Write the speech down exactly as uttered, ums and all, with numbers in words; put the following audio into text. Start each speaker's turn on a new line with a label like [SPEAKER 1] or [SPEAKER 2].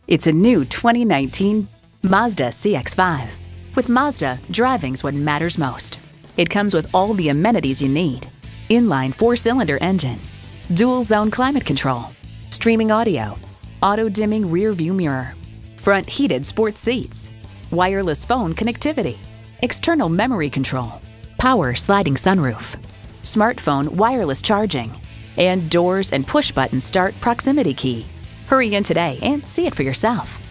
[SPEAKER 1] It's a new twenty nineteen Mazda C X five. With Mazda, driving's what matters most. It comes with all the amenities you need. Inline four-cylinder engine, dual-zone climate control, streaming audio, auto-dimming rear-view mirror, front heated sports seats, wireless phone connectivity, external memory control, power sliding sunroof, smartphone wireless charging, and doors and push-button start proximity key. Hurry in today and see it for yourself.